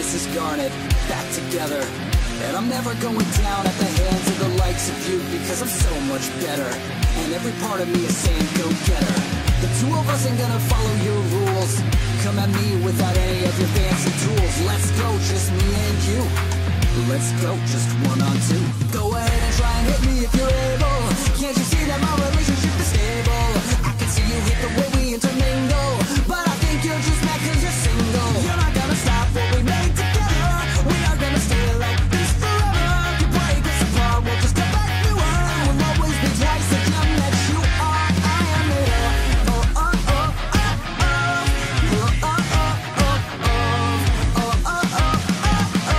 past is garnet, back together. And I'm never going down at the hands of the likes of you, because I'm so much better. And every part of me is saying go get her. The two of us ain't gonna follow your rules. Come at me without any of your fancy tools. Let's go, just me and you. Let's go, just 1 on 2. Go ahead and try and hit me if you're able. Can't you see that my relationship is stable? I can see you hit the way we intermingle, but I think you're just mad cause you're single. You're not gonna stop what we made together. We are gonna stay like this forever. You break us apart, we'll just come back to her. I will always be twice the young that you are. I am it all. Oh, oh, oh, oh, oh. Oh, oh, oh, oh, oh. Oh, oh, oh, oh, oh.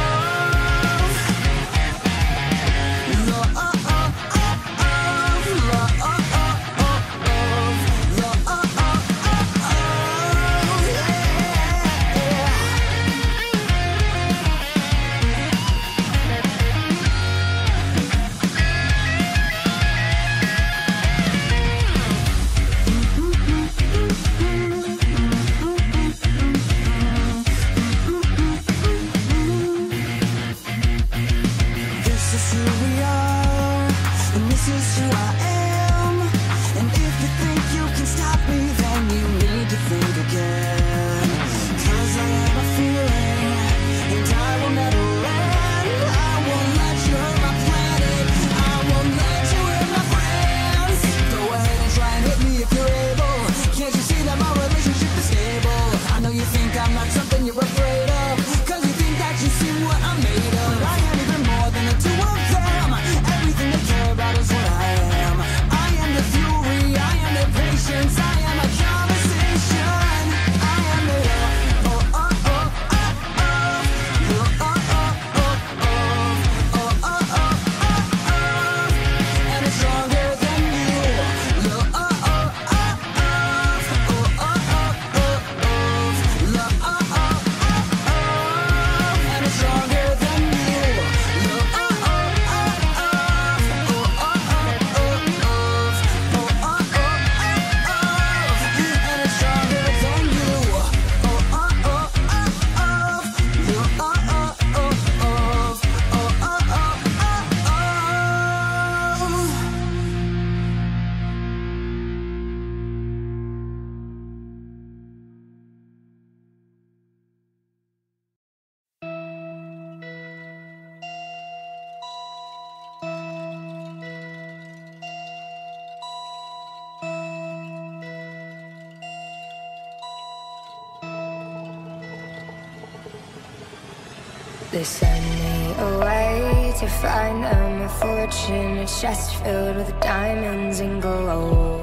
They sent me away to find them a fortune, a chest filled with diamonds and gold.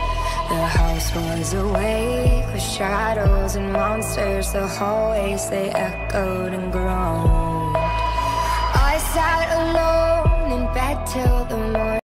The house was awake with shadows and monsters. The hallways, they echoed and groaned. I sat alone in bed till the morning.